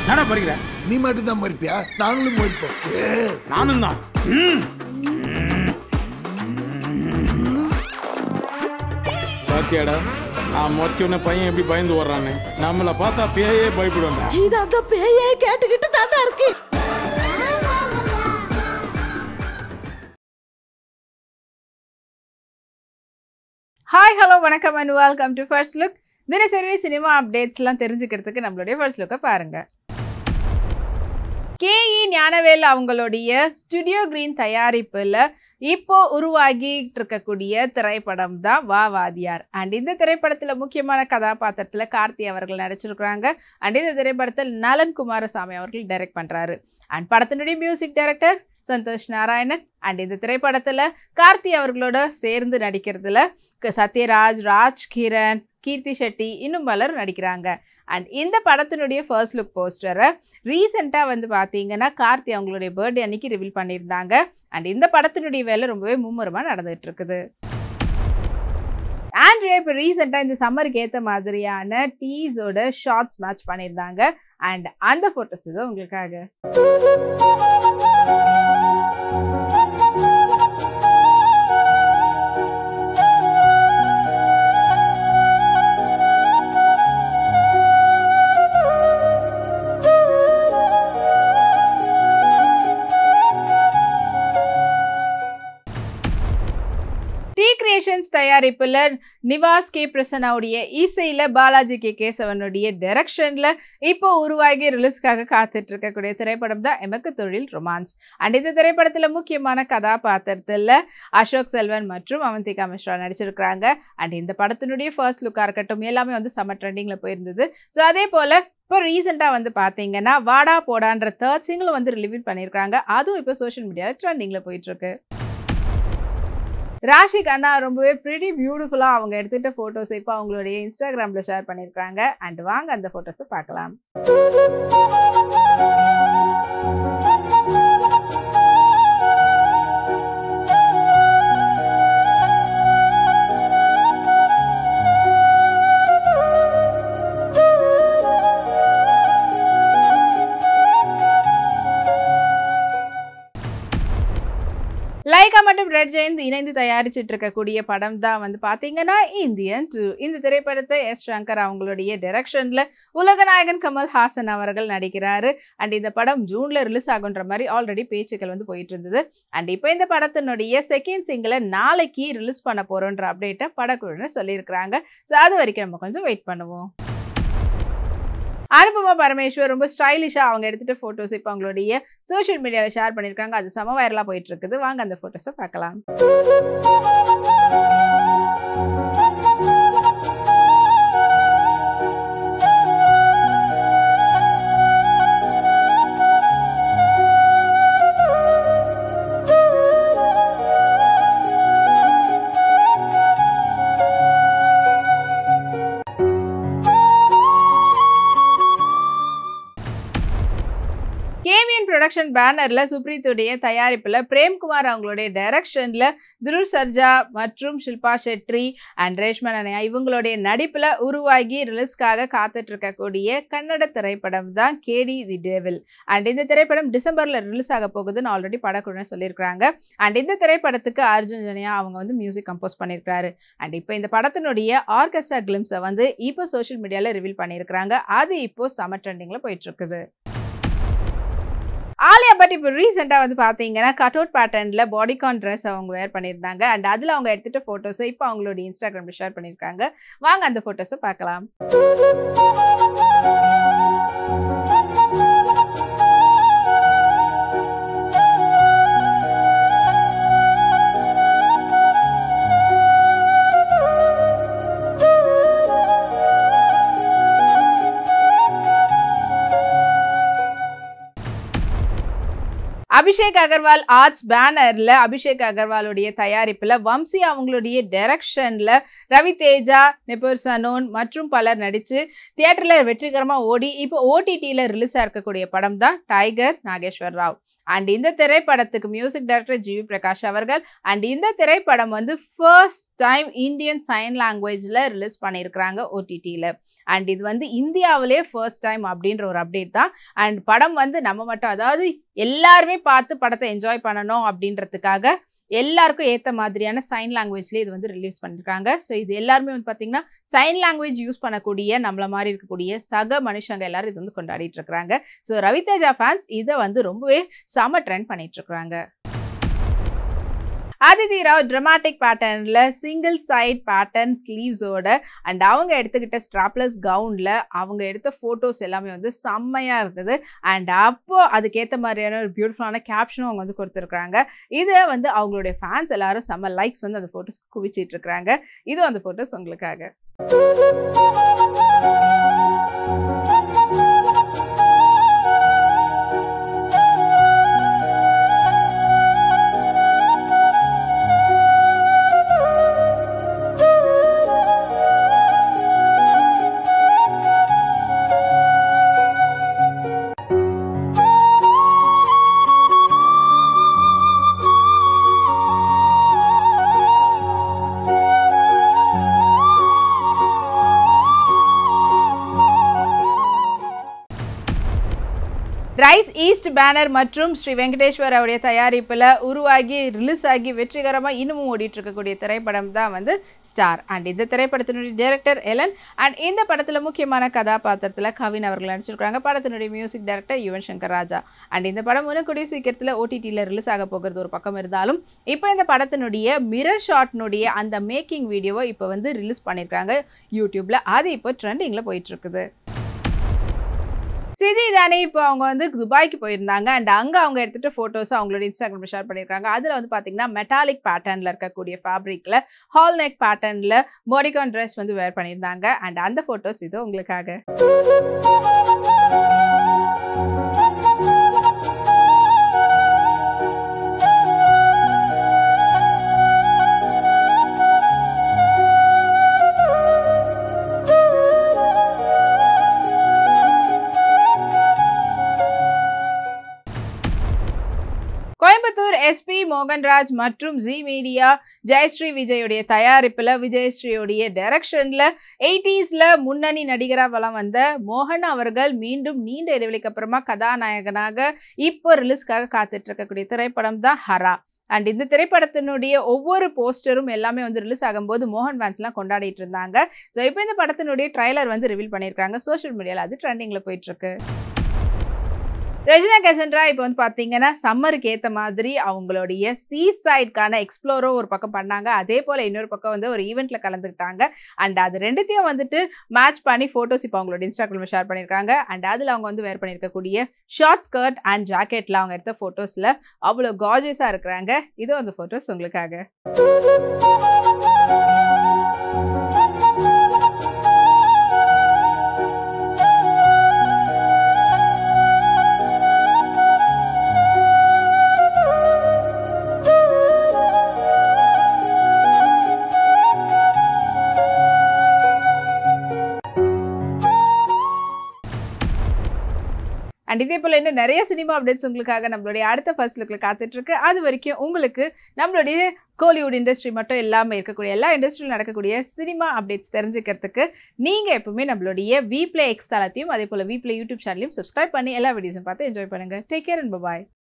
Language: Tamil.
நானா பறிக்கிறேன்? நீ மட்டும் தான் மறிப்பியா? நாங்களும் மறிப்போம். நானும் தான். பாத்தியாடா, நான் மொச்சவன பையன் எப்படி பயந்து வர்றான்னு. நம்மள பார்த்தா பேயே பயப்படுவாங்க. இது அந்த பேயே கேட்டுக்கிட்டு தாண்டா இருக்கு. ஹாய் ஹலோ வணக்கம் and welcome to first look. தினசரி சினிமா அப்டேட்ஸ்லாம் தெரிஞ்சுக்கிறதுக்கு நம்மளுடைய ஃபர்ஸ்ட் லுக்கை பாருங்க. கேஇ ஞானவேல் அவங்களுடைய ஸ்டுடியோ கிரீன் தயாரிப்பில் இப்போ உருவாகிட்டு இருக்கக்கூடிய திரைப்படம் தான் வா வாதியார். அண்ட் இந்த திரைப்படத்தில் முக்கியமான கதாபாத்திரத்தில் கார்த்தி அவர்கள் நடிச்சிருக்கிறாங்க. அண்ட் இந்த திரைப்படத்தில் நலன் குமாரசாமி அவர்கள் டைரக்ட் பண்ணுறாரு. அண்ட் படத்தினுடைய music director Santhosh Narayanan. And இந்த திரைப்படத்தில் கார்த்தி அவர்களோட சேர்ந்து நடிக்கிறதுல சத்யராஜ், ராஜ் கிரண், கீர்த்தி ஷெட்டி இன்னும் பலர் நடிக்கிறாங்க. அண்ட் இந்த படத்தினுடைய ஃபர்ஸ்ட் லுக் போஸ்டரை ரீசெண்டாக வந்து பார்த்தீங்கன்னா கார்த்தி அவங்களுடைய பர்த்டே அன்னைக்கு ரிவீல் பண்ணியிருந்தாங்க. அண்ட் இந்த படத்தினுடைய வேலை ரொம்பவே மும்முரமாக நடந்துகிட்டு இருக்குது. ஆண்ட்ரியா இப்போ ரீசெண்டாக இந்த சம்மருக்கு ஏற்ற மாதிரியான டீஸோட ஷார்ட்ஸ் மேட்ச் பண்ணியிருந்தாங்க. அண்ட் அந்த ஃபோட்டோஸ் தான் உங்களுக்காக. டி கிரியேஷன்ஸ் தயாரிப்பில் நிவாஸ் கே பிரசன்னாவுடைய இசையில் பாலாஜி கே கேசவனுடைய டைரக்ஷனில் இப்போ உருவாகி ரிலீஸ்க்காக காத்துட்டு இருக்கக்கூடிய திரைப்படம் தான் எமக்கு தொழில் ரொமான்ஸ். அண்ட் இந்த திரைப்படத்தில் முக்கியமான கதாபாத்திரத்தில் அசோக் செல்வன் மற்றும் அவந்திகா மிஸ்ரா நடிச்சிருக்கிறாங்க. அண்ட் இந்த படத்தினுடைய ஃபர்ஸ்ட் லுக்காக இருக்கட்டும் எல்லாமே வந்து செம்ம ட்ரெண்டிங்கில் போயிருந்தது. ஸோ அதே போல் இப்போ ரீசெண்டாக வந்து பார்த்தீங்கன்னா வாடா போடான்ற தேர்ட் சிங்கிள் வந்து ரிலீவ் பண்ணியிருக்காங்க. அதுவும் இப்போ சோஷியல் மீடியாவில் ட்ரெண்டிங்கில் போயிட்டுருக்கு. ராஷி கண்ணா ரொம்பவே ப்ரிட்டி பியூட்டிஃபுல்லாக அவங்க எடுத்துகிட்ட ஃபோட்டோஸ் இப்போ அவங்களுடைய இன்ஸ்டாகிராமில் ஷேர் பண்ணியிருக்காங்க. அண்ட் வாங்க அந்த ஃபோட்டோஸை பார்க்கலாம். லைகா மற்றும் ரெட் ஜெயந்த் இணைந்து தயாரிச்சுட்டு இருக்கக்கூடிய படம் தான் வந்து பார்த்தீங்கன்னா இந்தியன் 2. இந்த திரைப்படத்தை எஸ் சங்கர் அவங்களுடைய டைரக்ஷனில் உலகநாயகன் கமல் ஹாசன் அவர்கள் நடிக்கிறாரு. அண்ட் இந்த படம் ஜூனில் ரிலீஸ் ஆகுன்ற மாதிரி ஆல்ரெடி பேச்சுக்கள் வந்து போயிட்டு இருந்தது. அண்ட் இப்போ இந்த படத்தினுடைய செகண்ட் சிங்கிளை நாளைக்கு ரிலீஸ் பண்ண போகிறோன்ற அப்டேட்டை படக்குழுன்னு சொல்லியிருக்கிறாங்க. ஸோ அது வரைக்கும் நம்ம கொஞ்சம் வெயிட் பண்ணுவோம். அனுபமா பரமேஸ்வர் ரொம்ப ஸ்டைலிஷாக அவங்க எடுத்துகிட்ட ஃபோட்டோஸ் இப்போ அவங்களுடைய சோஷியல் மீடியாவில் ஷேர் பண்ணியிருக்காங்க. அது செம வைரலாக போயிட்டு இருக்குது. வாங்க அந்த ஃபோட்டோஸை பார்க்கலாம். கேவிஎன் ப்ரொடக்ஷன் பேனரில் சுப்ரீத்துடைய தயாரிப்பில் பிரேம்குமார் அவங்களுடைய டைரக்ஷனில் துருவ் சர்ஜா மற்றும் ஷில்பா ஷெட்ரி அண்ட் ரேஷ்மா நனையா இவங்களுடைய நடிப்பில் உருவாகி ரிலீஸ்க்காக காத்துட்டு இருக்கக்கூடிய கன்னட திரைப்படம் தான் கேடி தி டெவில். அண்ட் இந்த திரைப்படம் டிசம்பரில் ரிலீஸ் ஆக போகுதுன்னு ஆல்ரெடி படக்குழுன்னு சொல்லியிருக்கிறாங்க. அண்ட் இந்த திரைப்படத்துக்கு அர்ஜுன் ஜனியா அவங்க வந்து மியூசிக் கம்போஸ் பண்ணியிருக்கிறாரு. அண்ட் இப்போ இந்த படத்தினுடைய ஆர்கெஸ்ட்ரா கிளிம்ஸை வந்து இப்போ சோஷியல் மீடியாவில் ரிவீல் பண்ணியிருக்கிறாங்க. அது இப்போ சம்மர் ட்ரெண்டிங்கில் போயிட்டு இருக்குது. ஆலியா பட் இப்போ ரீசெண்டாக வந்து பார்த்தீங்கன்னா கட் அவுட் பேட்டர்னில் பாடிகான் ட்ரெஸ் அவங்க வேர் பண்ணியிருந்தாங்க. அண்ட் அதில் அவங்க எடுத்துகிட்ட ஃபோட்டோஸை இப்போ அவங்களுடைய இன்ஸ்டாகிராமில் ஷேர் பண்ணியிருக்காங்க. வாங்க அந்த ஃபோட்டோஸை பார்க்கலாம். அபிஷேக் அகர்வால் ஆர்ட்ஸ் பேனர்ல அபிஷேக் அகர்வாலுடைய தயாரிப்புல வம்சி அவங்களுடைய டைரக்ஷன்ல ரவி தேஜா, நிபுர் சனோன் மற்றும் பலர் நடிச்சு தியேட்டர்ல வெற்றிகரமா ஓடி இப்போ ஓடிடில ரிலீஸ் இருக்கக்கூடிய படம் தான் டைகர் நாகேஸ்வர் ராவ். அண்ட் இந்த திரைப்படத்துக்கு music director G V Prakash அவர்கள். அண்ட் இந்த திரைப்படம் வந்து ஃபர்ஸ்ட் டைம் இந்தியன் சைன் லாங்குவேஜ்ல ரிலீஸ் பண்ணியிருக்கிறாங்க ஓடிடில. அண்ட் இது வந்து இந்தியாவிலே ஃபர்ஸ்ட் டைம் அப்படின்ற ஒரு அப்டேட் தான். அண்ட் படம் வந்து நம்ம மட்டும், அதாவது எல்லாருமே பார்த்து படத்தை என்ஜாய் பண்ணணும் அப்படின்றதுக்காக எல்லாருக்கும் ஏற்ற மாதிரியான சைன் லாங்குவேஜ்லேயே இது வந்து ரிலீஸ் பண்ணியிருக்காங்க. ஸோ இது எல்லாருமே வந்து பார்த்தீங்கன்னா சைன் லாங்குவேஜ் யூஸ் பண்ணக்கூடிய நம்மள மாதிரி இருக்கக்கூடிய சக மனுஷங்க எல்லாரும் இது வந்து கொண்டாடிட்டு இருக்கிறாங்க. ஸோ ரவிதேஜா ஃபேன்ஸ் இதை வந்து ரொம்பவே செம ட்ரெண்ட் பண்ணிட்டு இருக்கிறாங்க. அதிதி ராவ் ட்ராமாட்டிக் பேட்டர்ன்ல சிங்கிள் சைட் பேட்டர்ன் ஸ்லீவ்ஸோட அண்ட் அவங்க எடுத்துக்கிட்ட ஸ்ட்ராப்லெஸ் கவுன்ல அவங்க எடுத்த போட்டோஸ் எல்லாமே வந்து செம்மையா இருக்குது. அண்ட் அப்போ அதுக்கேற்ற மாதிரியான ஒரு பியூட்டிஃபுல்லான கேப்ஷனும் அவங்க வந்து கொடுத்துருக்காங்க. இதை வந்து அவங்களுடைய ஃபேன்ஸ் எல்லாரும் செம்ம லைக்ஸ் வந்து அந்த போட்டோஸ் குவிச்சிட்டு இருக்கிறாங்க. இது அந்த போட்டோஸ் உங்களுக்காக. ரைஸ் ஈஸ்ட் பேனர் மற்றும் ஸ்ரீ வெங்கடேஸ்வர் அவருடைய தயாரிப்பில் உருவாகி ரிலீஸ் ஆகி வெற்றிகரமாக இன்னமும் ஓடிட்டு இருக்கக்கூடிய திரைப்படம் தான் வந்து ஸ்டார். அண்ட் இந்த திரைப்படத்தினுடைய டைரக்டர் எலன். அண்ட் இந்த படத்தில் முக்கியமான கதாபாத்திரத்தில் கவின் அவர்கள் நடிச்சிருக்காங்க. படத்தினுடைய music director Yuvan Shankar Raja. And இந்த படம் கூடிய சீக்கிரத்தில் ஓடிடியில் ரிலீஸ் ஆக போகிறது ஒரு பக்கம் இருந்தாலும் இப்போ இந்த படத்தினுடைய மிரர் ஷாட்னுடைய அந்த மேக்கிங் வீடியோவை இப்போ வந்து ரிலீஸ் பண்ணியிருக்காங்க யூடியூப்ல. அது இப்போ ட்ரெண்டிங்கில் போயிட்டு இருக்குது. சிதி தானே இப்போ அவங்க வந்து துபாய்க்கு போயிருந்தாங்க. அண்ட் அங்கே அவங்க எடுத்துகிட்ட ஃபோட்டோஸ் அவங்களோட இன்ஸ்டாகிராமில் ஷேர் பண்ணியிருக்காங்க. அதில் வந்து பார்த்தீங்கன்னா மெட்டாலிக் பேட்டர்னில் இருக்கக்கூடிய ஃபேப்ரிக்கில் ஹால் நெக் பேட்டர்னில் பாடிகான் ட்ரெஸ் வந்து வேர் பண்ணியிருந்தாங்க. அண்ட் அந்த ஃபோட்டோஸ் இது உங்களுக்காக. கோயம்புத்தூர் எஸ்பி மோகன்ராஜ் மற்றும் ஜி மீடியா ஜெயஸ்ரீ விஜயுடைய தயாரிப்புல விஜயஸ்ரீயுடைய டைரக்ஷன்ல 80s முன்னணி நடிகரா வலம் வந்த மோகன் அவர்கள் மீண்டும் நீண்ட இடைவெளிக்கு அப்புறமா கதாநாயகனாக இப்போ ரிலீஸ்க்காக காத்துட்டு இருக்கக்கூடிய திரைப்படம் தான் ஹரா. அண்ட் இந்த திரைப்படத்தினுடைய ஒவ்வொரு போஸ்டரும் எல்லாமே வந்து ரிலீஸ் ஆகும்போது மோகன் ஃபேன்ஸ்லாம் கொண்டாடிட்டு இருந்தாங்க. ஸோ இப்போ இந்த படத்தினுடைய ட்ரைலர் வந்து ரிவீல் பண்ணியிருக்காங்க. சோஷியல் மீடியாவில் அது ட்ரெண்டிங்ல போயிட்டு இருக்கு. ரெஜினா கெசன்ட்ரா இப்போ வந்து பார்த்தீங்கன்னா சம்மருக்கு ஏற்ற மாதிரி அவங்களுடைய சீ சைட்கான எக்ஸ்ப்ளோரோ ஒரு பக்கம் பண்ணாங்க. அதே போல் இன்னொரு பக்கம் வந்து ஒரு ஈவெண்ட்டில் கலந்துக்கிட்டாங்க. அண்ட் அது ரெண்டுத்தையும் வந்துட்டு மேட்ச் பண்ணி ஃபோட்டோஸ் இப்போ அவங்களோட இன்ஸ்டாகிராமில் ஷேர் பண்ணியிருக்காங்க. அண்ட் அதில் அவங்க வந்து வேர் பண்ணியிருக்கக்கூடிய ஷார்ட் ஸ்கர்ட் அண்ட் ஜாக்கெட்டில் அவங்க எடுத்த ஃபோட்டோஸில் அவ்வளோ கார்ஜியஸாக இருக்கிறாங்க. இதோ அந்த ஃபோட்டோஸ் உங்களுக்காக. அண்ட் இதே போல் இன்னும் நிறைய சினிமா அப்டேட்ஸ் உங்களுக்காக நம்மளுடைய அடுத்த ஃபர்ஸ்ட் லுக்கில் காத்துட்டு இருக்கு. அது வரைக்கும் உங்களுக்கு நம்மளுடைய கோலிவுட் இண்டஸ்ட்ரி மட்டும் இல்லாமல் இருக்கக்கூடிய எல்லா இண்டஸ்ட்ரியில் நடக்கக்கூடிய சினிமா அப்டேட்ஸ் தெரிஞ்சுக்கிறதுக்கு நீங்கள் எப்பவுமே நம்மளுடைய விப்ளே எக்ஸ் தளத்தையும் அதே போல் விப்ளே யூடியூப் சேனலையும் சப்ஸ்கிரைப் பண்ணி எல்லா வீடியோஸும் பார்த்து என்ஜாய் பண்ணுங்கள். Take care and bye.